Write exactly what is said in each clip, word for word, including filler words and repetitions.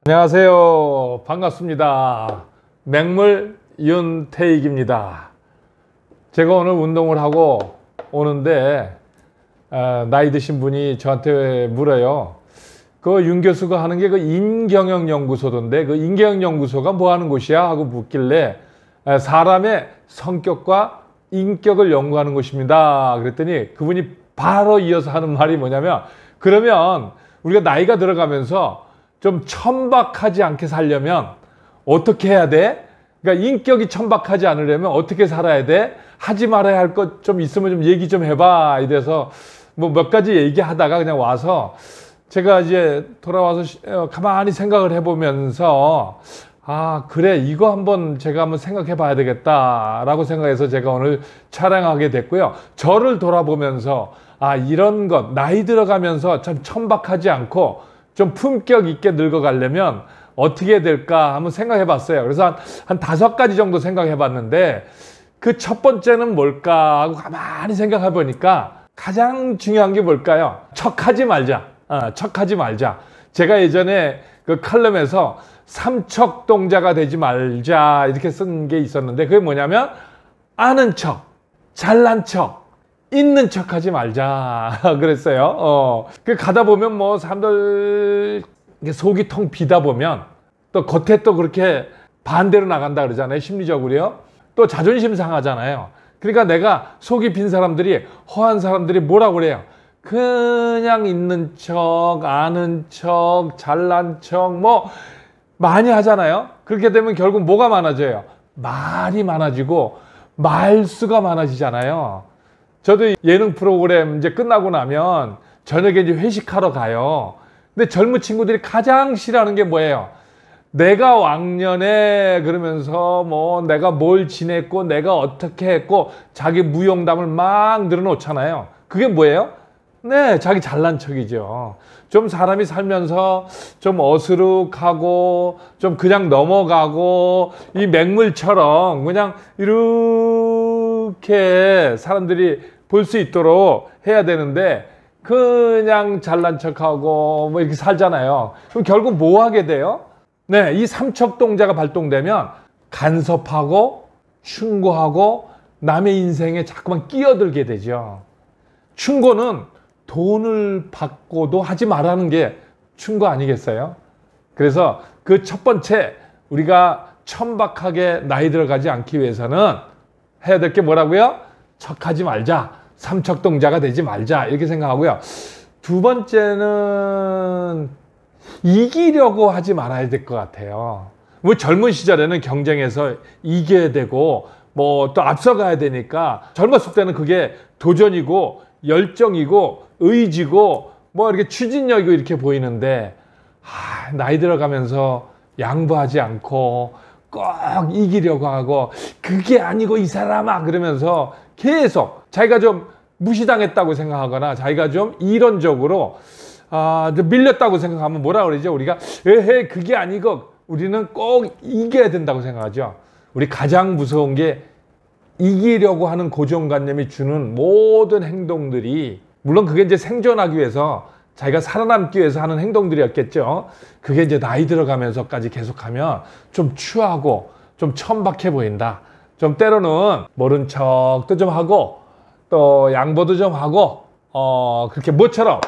안녕하세요. 반갑습니다. 맹물 윤태익입니다. 제가 오늘 운동을 하고 오는데 어, 나이 드신 분이 저한테 물어요. 그 윤 교수가 하는 게 그 인경영연구소던데 그 인경영연구소가 뭐 하는 곳이야? 하고 묻길래 사람의 성격과 인격을 연구하는 곳입니다. 그랬더니 그분이 바로 이어서 하는 말이 뭐냐면, 그러면 우리가 나이가 들어가면서 좀 천박하지 않게 살려면 어떻게 해야 돼? 그러니까 인격이 천박하지 않으려면 어떻게 살아야 돼? 하지 말아야 할 것 좀 있으면 좀 얘기 좀 해봐. 이래서 뭐 몇 가지 얘기하다가 그냥 와서 제가 이제 돌아와서 가만히 생각을 해보면서 아 그래 이거 한번 제가 한번 생각해 봐야 되겠다라고 생각해서 제가 오늘 촬영하게 됐고요. 저를 돌아보면서 아 이런 것 나이 들어가면서 참 천박하지 않고 좀 품격 있게 늙어가려면 어떻게 될까 한번 생각해 봤어요. 그래서 한, 한 다섯 가지 정도 생각해 봤는데 그 첫 번째는 뭘까 하고 가만히 생각해 보니까 가장 중요한 게 뭘까요? 척하지 말자. 어, 척하지 말자. 제가 예전에 그 칼럼에서 삼척동자가 되지 말자 이렇게 쓴 게 있었는데 그게 뭐냐면 아는 척, 잘난 척, 있는 척 하지 말자 그랬어요. 어, 그 가다 보면 뭐 사람들 속이 텅 비다 보면 또 겉에 또 그렇게 반대로 나간다 그러잖아요. 심리적으로요. 또 자존심 상하잖아요. 그러니까 내가 속이 빈 사람들이, 허한 사람들이 뭐라고 그래요? 그냥 있는 척, 아는 척, 잘난 척 뭐 많이 하잖아요. 그렇게 되면 결국 뭐가 많아져요? 말이 많아지고 말수가 많아지잖아요. 저도 예능 프로그램 이제 끝나고 나면 저녁에 이제 회식하러 가요. 근데 젊은 친구들이 가장 싫어하는 게 뭐예요? 내가 왕년에 그러면서 뭐 내가 뭘 지냈고 내가 어떻게 했고 자기 무용담을 막 늘어놓잖아요. 그게 뭐예요? 네, 자기 잘난 척이죠. 좀 사람이 살면서 좀 어수룩하고 좀 그냥 넘어가고 이 맹물처럼 그냥 이렇게 사람들이 볼 수 있도록 해야 되는데 그냥 잘난 척하고 뭐 이렇게 살잖아요. 그럼 결국 뭐 하게 돼요? 네, 이 삼척동자가 발동되면 간섭하고 충고하고 남의 인생에 자꾸만 끼어들게 되죠. 충고는 돈을 받고도 하지 말라는 게 충고 아니겠어요? 그래서 그 첫 번째 우리가 천박하게 나이 들어가지 않기 위해서는 해야 될 게 뭐라고요? 척하지 말자. 삼척동자가 되지 말자. 이렇게 생각하고요. 두 번째는 이기려고 하지 말아야 될 것 같아요. 뭐 젊은 시절에는 경쟁에서 이겨야 되고 뭐 또 앞서가야 되니까 젊었을 때는 그게 도전이고 열정이고 의지고 뭐 이렇게 추진력이고 이렇게 보이는데 아, 나이 들어가면서 양보하지 않고 꼭 이기려고 하고 그게 아니고 이 사람아 그러면서 계속 자기가 좀 무시당했다고 생각하거나 자기가 좀 이론적으로 아, 밀렸다고 생각하면 뭐라 그러죠? 우리가 에헤 그게 아니고 우리는 꼭 이겨야 된다고 생각하죠. 우리 가장 무서운 게 이기려고 하는 고정관념이 주는 모든 행동들이 물론 그게 이제 생존하기 위해서 자기가 살아남기 위해서 하는 행동들이었겠죠. 그게 이제 나이 들어가면서까지 계속하면 좀 추하고 좀 천박해 보인다. 좀 때로는 모른 척도 좀 하고 또 양보도 좀 하고 어 그렇게 뭐처럼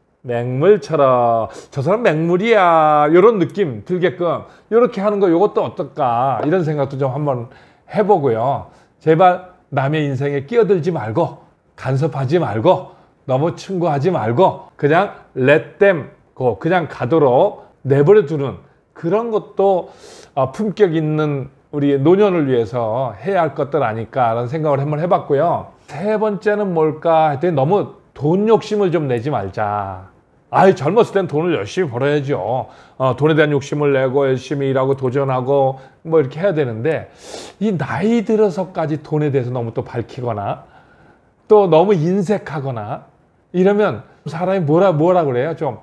맹물처럼 저 사람 맹물이야 이런 느낌 들게끔 이렇게 하는 거 이것도 어떨까 이런 생각도 좀 한번 해보고요. 제발 남의 인생에 끼어들지 말고 간섭하지 말고 너무 충고하지 말고 그냥 let them go 그냥 가도록 내버려 두는 그런 것도 품격 있는 우리 노년을 위해서 해야 할 것들 아닐까라는 생각을 한번 해봤고요. 세 번째는 뭘까 했더니 너무 돈 욕심을 좀 내지 말자. 아이 젊었을 땐 돈을 열심히 벌어야죠. 어, 돈에 대한 욕심을 내고 열심히 일하고 도전하고 뭐 이렇게 해야 되는데 이 나이 들어서까지 돈에 대해서 너무 또 밝히거나 또 너무 인색하거나 이러면 사람이 뭐라 뭐라 그래요? 좀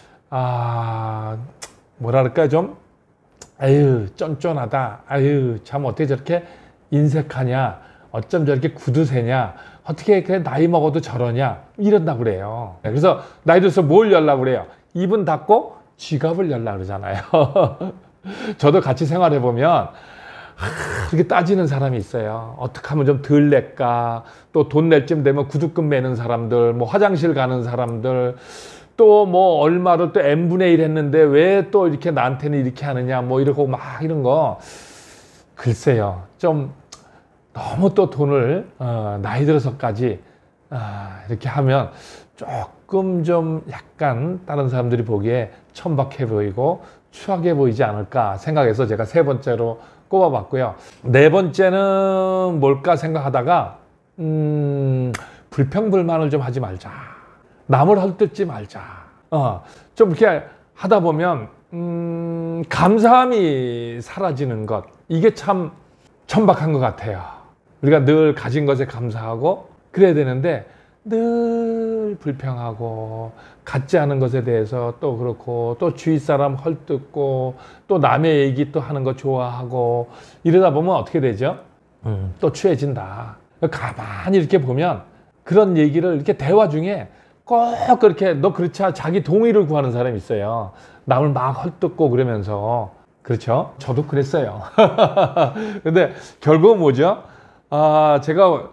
아 뭐라 그럴까요? 좀 아유 쫀쫀하다. 아유 참 어떻게 저렇게 인색하냐? 어쩜 저렇게 구두쇠냐? 어떻게 그래 나이 먹어도 저러냐? 이런다고 그래요. 그래서 나이 들어서 뭘 열라고 그래요? 입은 닫고 지갑을 열라 그러잖아요. 저도 같이 생활해 보면 그렇게 따지는 사람이 있어요. 어떻게 하면 좀 덜 낼까? 또 돈 낼 쯤 되면 구두금 매는 사람들, 뭐 화장실 가는 사람들, 또 뭐 얼마를 또 n분의 일 했는데 왜 또 이렇게 나한테는 이렇게 하느냐, 뭐 이러고 막 이런 거. 글쎄요. 좀 너무 또 돈을 어, 나이 들어서까지 아, 이렇게 하면 조금 좀 약간 다른 사람들이 보기에 천박해 보이고 추하게 보이지 않을까 생각해서 제가 세 번째로 꼽아봤고요. 네 번째는 뭘까 생각하다가 음, 불평불만을 좀 하지 말자. 남을 헐뜯지 말자. 어, 좀 이렇게 하다 보면 음, 감사함이 사라지는 것, 이게 참 천박한 것 같아요. 우리가 늘 가진 것에 감사하고 그래야 되는데 늘 불평하고 갖지 않은 것에 대해서 또 그렇고 또 주위 사람 헐뜯고 또 남의 얘기 또 하는 거 좋아하고 이러다 보면 어떻게 되죠? 음, 또 취해진다. 가만히 이렇게 보면 그런 얘기를 이렇게 대화 중에 꼭 그렇게 너 그렇지 않아 자기 동의를 구하는 사람이 있어요. 남을 막 헐뜯고 그러면서. 그렇죠? 저도 그랬어요. 근데 결국은 뭐죠? 아, 제가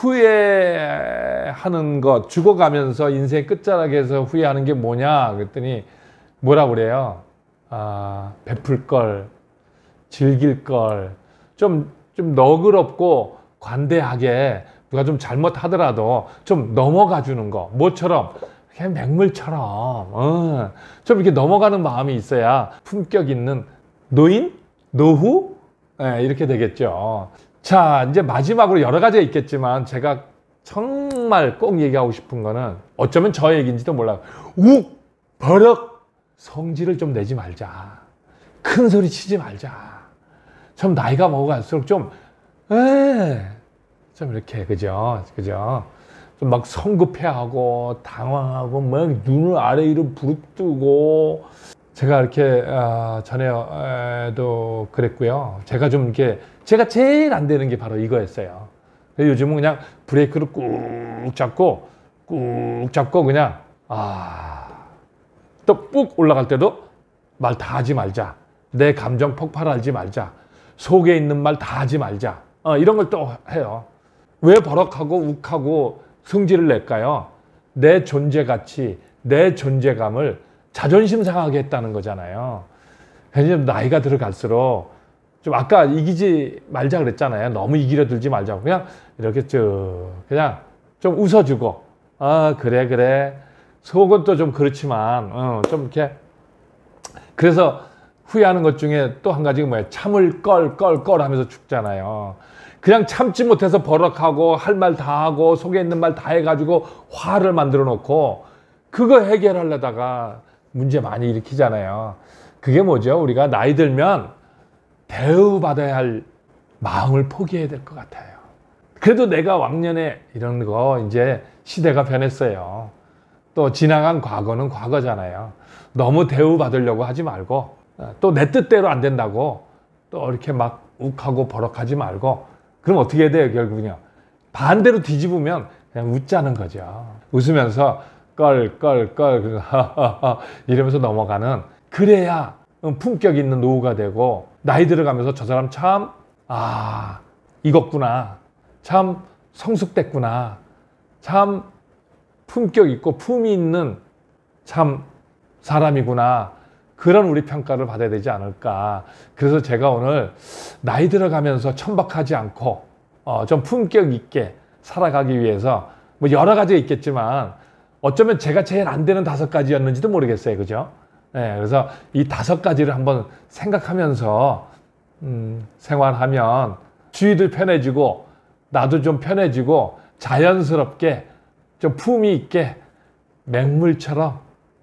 후회하는 것, 죽어가면서 인생 끝자락에서 후회하는 게 뭐냐 그랬더니 뭐라 그래요? 아, 베풀 걸, 즐길 걸, 좀, 좀 너그럽고 관대하게 누가 좀 잘못하더라도 좀 넘어가 주는 거. 뭐처럼? 그냥 맹물처럼. 어, 좀 이렇게 넘어가는 마음이 있어야 품격 있는 노인? 노후? 네, 이렇게 되겠죠. 자, 이제 마지막으로 여러 가지가 있겠지만 제가 정말 꼭 얘기하고 싶은 거는 어쩌면 저 얘기인지도 몰라요. 욱! 버럭! 성질을 좀 내지 말자. 큰 소리 치지 말자. 좀 나이가 먹어갈수록 좀, 에, 좀 이렇게, 그죠? 그죠? 좀 막 성급해하고 당황하고 막 눈을 아래 위로 부릅뜨고 제가 이렇게 어, 전에도 그랬고요. 제가 좀 이렇게 제가 제일 안 되는 게 바로 이거였어요. 요즘은 그냥 브레이크를 꾹 잡고 꾹 잡고 그냥 아, 또 꾹 올라갈 때도 말 다 하지 말자. 내 감정 폭발하지 말자. 속에 있는 말 다 하지 말자. 어, 이런 걸 또 해요. 왜 버럭하고 욱하고 성질을 낼까요? 내 존재 가치, 내 존재감을 자존심 상하게 했다는 거잖아요. 그래서 나이가 들어갈수록 좀 아까 이기지 말자 그랬잖아요. 너무 이기려 들지 말자고. 그냥 이렇게 쭉 그냥 좀 웃어주고 아 그래 그래. 속은 또 좀 그렇지만 어, 좀 이렇게 그래서 후회하는 것 중에 또 한 가지가 뭐예요? 참을 껄 껄 껄 하면서 죽잖아요. 그냥 참지 못해서 버럭하고 할 말 다 하고 속에 있는 말 다 해가지고 화를 만들어 놓고 그거 해결하려다가 문제 많이 일으키잖아요. 그게 뭐죠? 우리가 나이 들면 대우받아야 할 마음을 포기해야 될 것 같아요. 그래도 내가 왕년에 이런 거 이제 시대가 변했어요. 또 지나간 과거는 과거잖아요. 너무 대우받으려고 하지 말고 또 내 뜻대로 안 된다고 또 이렇게 막 욱하고 버럭하지 말고 그럼 어떻게 해야 돼요? 결국은요. 반대로 뒤집으면 그냥 웃자는 거죠. 웃으면서 껄껄껄 이러면서 넘어가는 그래야 품격 있는 노후가 되고 나이 들어가면서 저 사람 참 아 익었구나. 참 성숙됐구나. 참 품격 있고 품이 있는 참 사람이구나. 그런 우리 평가를 받아야 되지 않을까. 그래서 제가 오늘 나이 들어가면서 천박하지 않고 어, 좀 품격 있게 살아가기 위해서 뭐 여러 가지가 있겠지만 어쩌면 제가 제일 안 되는 다섯 가지였는지도 모르겠어요. 그죠? 네, 그래서 이 다섯 가지를 한번 생각하면서 음, 생활하면 주위도 편해지고 나도 좀 편해지고 자연스럽게 좀 품위 있게 맹물처럼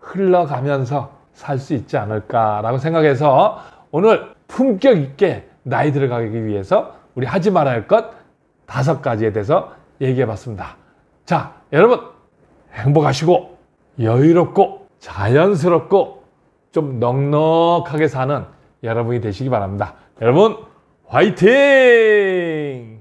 흘러가면서 살 수 있지 않을까라고 생각해서 오늘 품격 있게 나이 들어가기 위해서 우리 하지 말아야 할 것 다섯 가지에 대해서 얘기해 봤습니다. 자, 여러분 행복하시고 여유롭고 자연스럽고 좀 넉넉하게 사는 여러분이 되시기 바랍니다. 여러분 화이팅!